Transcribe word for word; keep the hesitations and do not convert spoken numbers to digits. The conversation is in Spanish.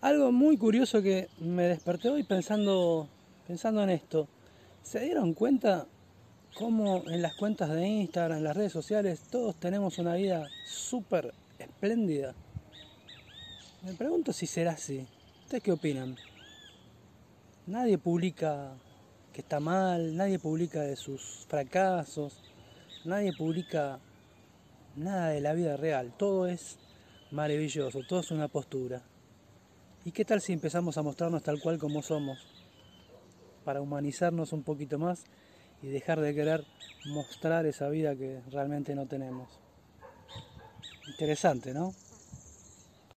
Algo muy curioso que me desperté hoy pensando, pensando en esto. ¿Se dieron cuenta cómo en las cuentas de Instagram, en las redes sociales, todos tenemos una vida súper espléndida? Me pregunto si será así. ¿Ustedes qué opinan? Nadie publica que está mal, nadie publica de sus fracasos, nadie publica nada de la vida real. Todo es maravilloso, todo es una postura. ¿Y qué tal si empezamos a mostrarnos tal cual como somos? Para humanizarnos un poquito más y dejar de querer mostrar esa vida que realmente no tenemos. Interesante, ¿no?